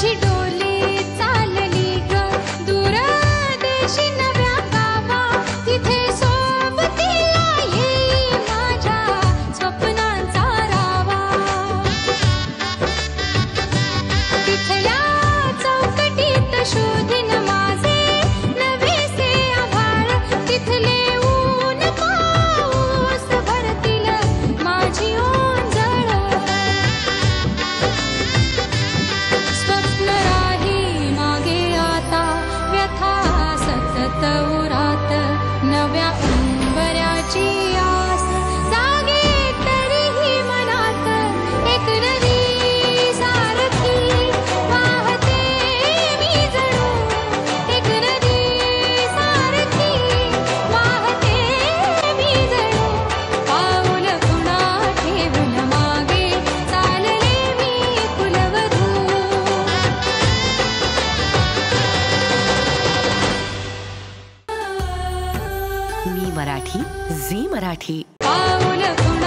माझी डोली चालली ग दूर देशी नव्या गावा, तिथे सोबतीला येई माझ्या स्वप्नांचा रावा. तिथल्या चौकटीत शोधीन माझे नवेसे आभाळ, तिथले ऊन पाऊस भरतील माझी ओंजळ. स्वप्न राही मागे आता व्यथा सतत उरात, नव्या उंबऱ्याची आस जागे तरीही मनात. एक नदी सारखी वाहते मी जणू, एक नदी सारखी वाहते मी जणू. पाऊल पुन्हा ठेवून मागे चालले मी कुलवधू. मी मराठी, झी मराठी. पाऊल पुन्हा